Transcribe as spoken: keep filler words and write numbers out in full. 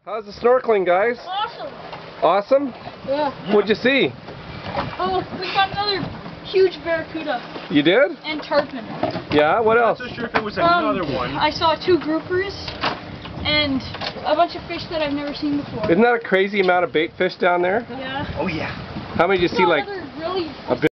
How's the snorkeling, guys? Awesome. Awesome? Yeah. What'd you see? Oh, we got another huge barracuda. You did? And tarpon. Yeah, what else? I'm not so sure if it was Um, another one. I saw two groupers and a bunch of fish that I've never seen before. Isn't that a crazy amount of bait fish down there? Yeah. Oh yeah. How many did you see, like Another really a bit?